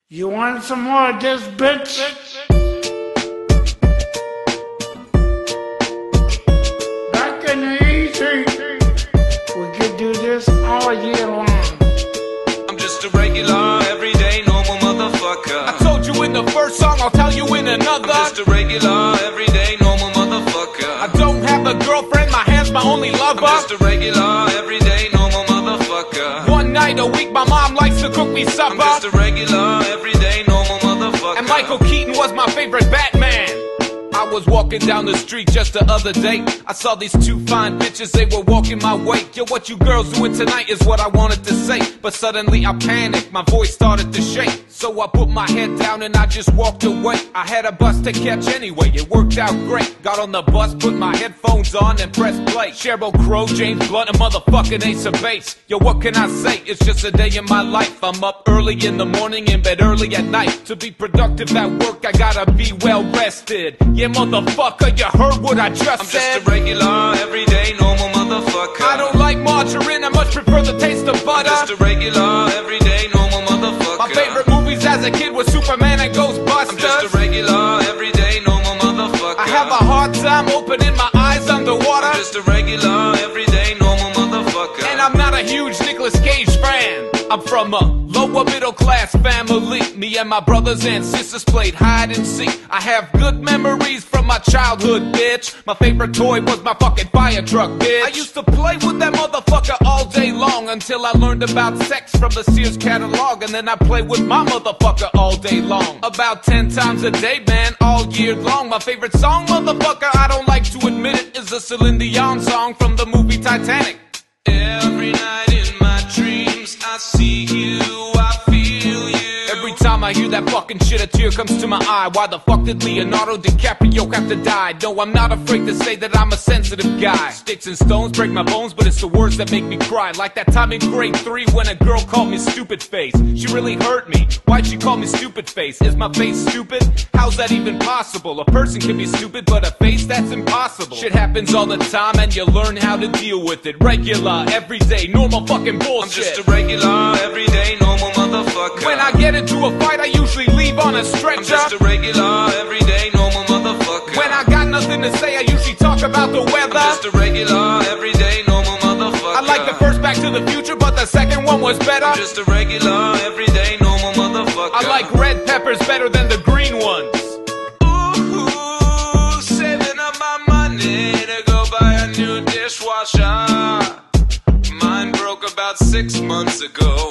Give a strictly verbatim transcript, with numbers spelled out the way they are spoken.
You want some more of this, bitch? Back in the easy, we could do this all year long. I'm just a regular, everyday, normal motherfucker. I told you in the first song, I'll tell you in another. I'm just a regular, everyday, normal motherfucker. I don't have a girlfriend, my hand's my only lover. I'm just a regular, everyday, normal motherfucker. One night a week, my mom likes to cook me supper. I'm just a regular, everyday, normal motherfucker. And Michael Keaton was my favorite Batman. I was walking down the street just the other day. I saw these two fine bitches, they were walking my way. Yo, what you girls doing tonight is what I wanted to say. But suddenly I panicked, my voice started to shake. So I put my head down and I just walked away. I had a bus to catch anyway, it worked out great. Got on the bus, put my headphones on and pressed play. Sheryl Crow, James Blunt, and motherfucking Ace of Base. Yo, what can I say? It's just a day in my life. I'm up early in the morning, in bed early at night. To be productive at work, I gotta be well rested. Yeah, motherfucker, you heard what I just I'm said. just a regular, everyday, normal motherfucker. I don't like margarine, I much prefer the taste of butter. I'm just a regular, everyday, normal motherfucker. My favorite movies as a kid was Superman and Ghostbusters. I'm just a regular, everyday, normal motherfucker. I have a hard time opening my eyes underwater. I'm just a regular, everyday, normal motherfucker. And I'm not a huge Nicolas Cage fan. I'm from a lower middle class family. Me and my brothers and sisters played hide and seek. I have good memories from my childhood, bitch. My favorite toy was my fucking fire truck, bitch. I used to play with that motherfucker all day long until I learned about sex from the Sears catalog. And then I played with my motherfucker all day long. About ten times a day, man, all year long. My favorite song, motherfucker, I don't like to admit it, is a Celine Dion song from the movie Titanic. Every night in my dreams I see you, I feel you. Every time I hear that fucking shit, a tear comes to my eye. Why the fuck did Leonardo DiCaprio have to die? No, I'm not afraid to say that I'm a sensitive guy. Sticks and stones break my bones, but it's the words that make me cry. Like that time in grade three when a girl called me stupid face. She really hurt me. Why'd she call me stupid face? Is my face stupid? How's that even possible? A person can be stupid, but a face, that's impossible. Shit happens all the time and you learn how to deal with it. Regular, everyday, normal fucking bullshit. I'm just a regular, everyday, normal motherfucker. When I get into a fight, I usually leave on a stretcher. I'm just a regular, everyday, normal motherfucker. When I got nothing to say, I usually talk about the weather. I'm just a regular, everyday, normal motherfucker. I like the first Back to the Future, but the second one was better. I'm just a regular, everyday, normal motherfucker. I like red peppers better than the green ones. Ooh, saving up my money to go buy a new dishwasher. Mine broke about six months ago.